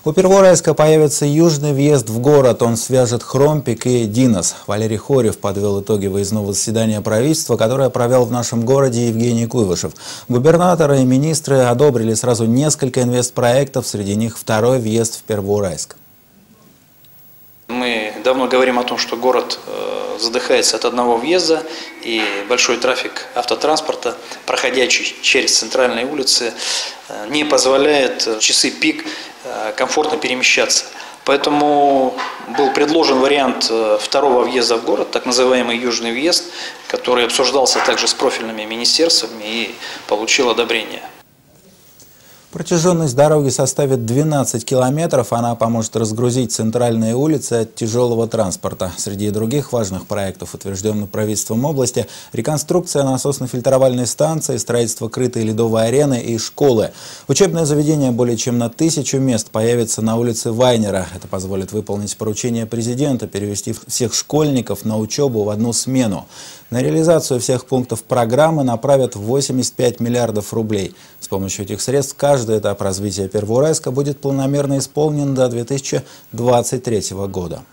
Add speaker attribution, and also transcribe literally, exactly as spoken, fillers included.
Speaker 1: У Перворайска появится южный въезд в город. Он свяжет Хромпик и Динос. Валерий Хорев подвел итоги выездного заседания правительства, которое провел в нашем городе Евгений Куйвышев. Губернаторы и министры одобрили сразу несколько инвестпроектов, среди них второй въезд в Перворайск.
Speaker 2: Мы давно говорим о том, что город задыхается от одного въезда, и большой трафик автотранспорта, проходящий через центральные улицы, не позволяет в часы пик комфортно перемещаться. Поэтому был предложен вариант второго въезда в город, так называемый южный въезд, который обсуждался также с профильными министерствами и получил одобрение.
Speaker 1: Протяженность дороги составит двенадцать километров. Она поможет разгрузить центральные улицы от тяжелого транспорта. Среди других важных проектов, утвержденных правительством области, реконструкция насосно-фильтровальной станции, строительство крытой ледовой арены и школы. Учебное заведение более чем на тысячу мест появится на улице Вайнера. Это позволит выполнить поручение президента перевести всех школьников на учебу в одну смену. На реализацию всех пунктов программы направят восемьдесят пять миллиардов рублей. С помощью этих средств каждый этап развития Перворайска будет планомерно исполнен до две тысячи двадцать третьего года.